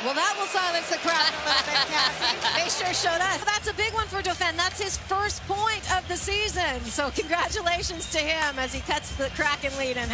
Well, that will silence the crowd a little bit, Cassie. They sure showed us. That's a big one for Dauphin. That's his first point of the season. So congratulations to him as he cuts the Kraken lead. And